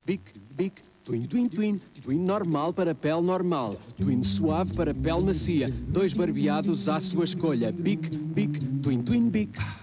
Bic, bic, twin, twin, twin. Twin normal para pele normal. Twin suave para pele macia. Dois barbeados à sua escolha. Bic, bic, twin, twin, bic.